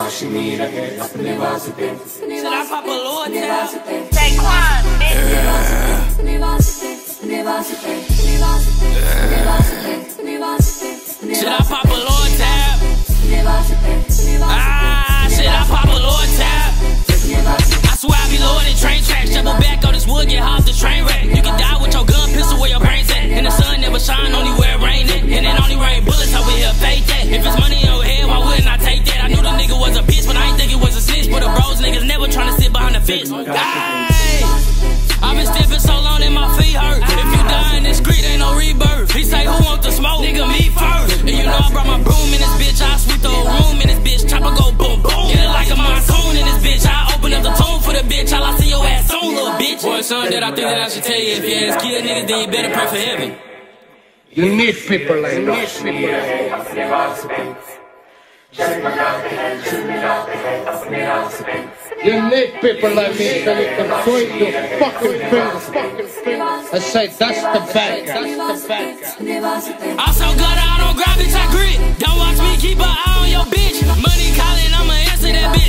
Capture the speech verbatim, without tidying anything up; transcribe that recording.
She need a head, should I pop a Lord tab? Take one, Should I pop a Lord tab? Ah, should I pop a Lord tab? I swear I be lower than train tracks. Shovel back on this wood, get off the train wreck. You can die with your gun pistol where your brain's at. And the sun never shine, only where it rain at. And it only rain bullets over here, fake that. If it's money over here, why wouldn't I take that? I knew the nigga was a bitch, but I ain't think it was a snitch. But the bros niggas never tryna sit behind the fence. Ay, I've been stepping so long that my feet hurt. If you die in this street, ain't no rebirth. He say, who want the smoke? Nigga, me first. And you know I brought my broom in this bitch. I sweep the whole room in this bitch. Chopper go boom, boom. Get it like a monsoon in this bitch. I open up the tone for the bitch. I'll see your ass on, little bitch. Boy, son, that I think that I should tell you. If you ask kill niggas, then you better pray for heaven. You need people like this. You need people like me so you can point your fucking fingers, fucking fingers and say, that's the bad guy, that's the bad guy. I'm so good, I don't grab bitch, I grit. Don't watch me, keep an eye on your bitch. Money calling, I'ma answer that bitch.